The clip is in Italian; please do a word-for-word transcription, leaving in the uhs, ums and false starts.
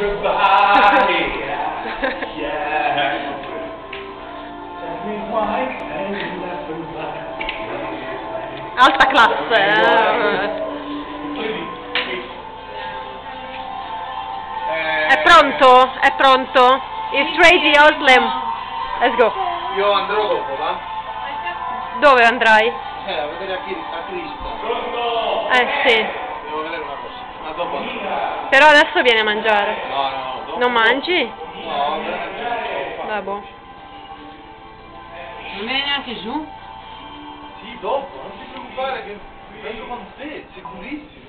everybody. Yeah. Tell me why can you never lie? Alta classe, eh. È pronto? È pronto? Il Crazy Oslam. Let's go. Io andrò dopo, va? Dove andrai? Eh, a vedere a chi a Cristo. Eh sì. Devo vedere una cosa. Ma dopo andrò. Però adesso vieni a mangiare. No, no, no. Dopo. Non mangi? No, veramente. Vabbè. Non viene neanche giù? Sì, dopo, non ti preoccupare che vengo con te, sicurissimo.